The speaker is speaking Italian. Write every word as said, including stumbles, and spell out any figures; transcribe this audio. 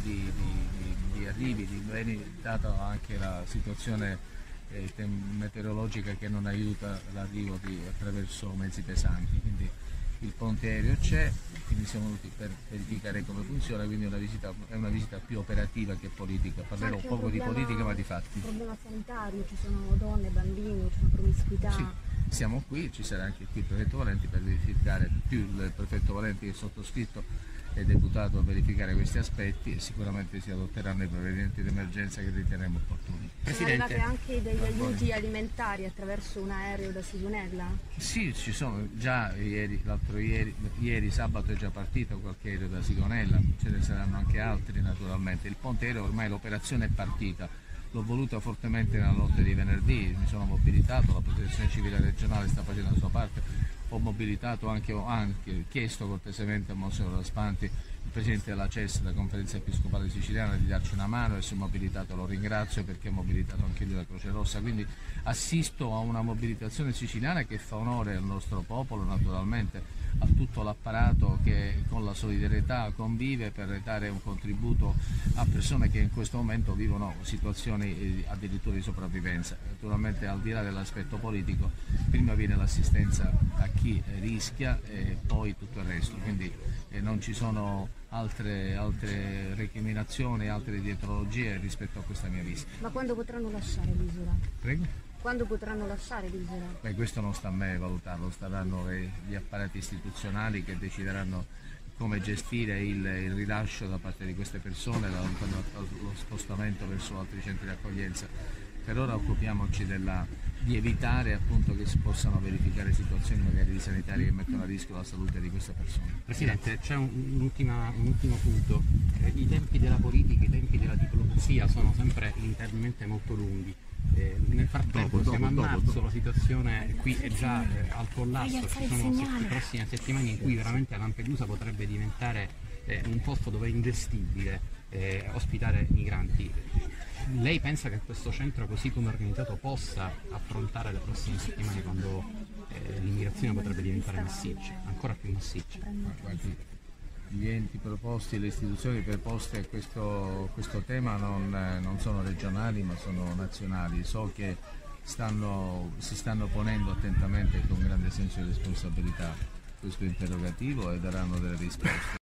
di, di, di arrivi, di beni, data anche la situazione eh, meteorologica che non aiuta l'arrivo attraverso mezzi pesanti. Quindi il ponte aereo c'è, quindi siamo venuti per verificare come funziona, quindi una visita, è una visita più operativa che politica, parlerò poco problema, di politica ma di fatti. Un problema sanitario, ci sono donne, bambini, c'è una promiscuità. Sì, siamo qui, ci sarà anche qui il prefetto Valenti per verificare, più il prefetto Valenti che è sottoscritto è deputato a verificare questi aspetti e sicuramente si adotteranno i provvedimenti di emergenza che riterremo opportuni. Sono arrivate anche degli aiuti alimentari attraverso un aereo da Sigonella? Sì, ci sono già ieri, l'altro ieri, ieri sabato è già partito qualche aereo da Sigonella, ce ne saranno anche altri naturalmente. Il ponte aereo ormai l'operazione è partita, l'ho voluta fortemente nella notte di venerdì, mi sono mobilitato, la protezione civile regionale sta facendo la sua parte. Ho mobilitato anche, ho anche chiesto cortesemente a Monsignor Raspanti, il Presidente della C E S, la Conferenza Episcopale Siciliana, di darci una mano e si è mobilitato, lo ringrazio perché ha mobilitato anche lui la Croce Rossa, quindi assisto a una mobilitazione siciliana che fa onore al nostro popolo, naturalmente a tutto l'apparato che con la solidarietà convive per dare un contributo a persone che in questo momento vivono situazioni addirittura di sopravvivenza. Naturalmente al di là dell'aspetto politico, prima viene l'assistenza a chi rischia e poi tutto il resto, quindi eh, non ci sono altre, altre recriminazioni, altre dietrologie rispetto a questa mia visita. Ma quando potranno lasciare l'isola? Prego? Quando potranno lasciare l'isola? Beh, questo non sta a me valutarlo, staranno gli apparati istituzionali che decideranno come gestire il, il rilascio da parte di queste persone, lo spostamento verso altri centri di accoglienza. Per ora occupiamoci della, di evitare appunto che si possano verificare situazioni magari di sanitari che mettono a rischio la salute di queste persone. Presidente, c'è un, un, un ultimo punto. Eh, I tempi della politica, i tempi della diplomazia sono sempre inevitabilmente molto lunghi. Eh, nel frattempo dopo, siamo dopo, a marzo, dopo. La situazione qui è già eh, al collasso, ci sono le prossime settimane in cui veramente Lampedusa potrebbe diventare eh, un posto dove è ingestibile eh, ospitare migranti. Lei pensa che questo centro così come organizzato possa affrontare le prossime settimane quando eh, l'immigrazione potrebbe diventare massiccia, ancora più massiccia? Gli enti proposti, le istituzioni preposte a questo, questo tema non, non sono regionali ma sono nazionali. So che stanno, si stanno ponendo attentamente e con grande senso di responsabilità questo interrogativo e daranno delle risposte.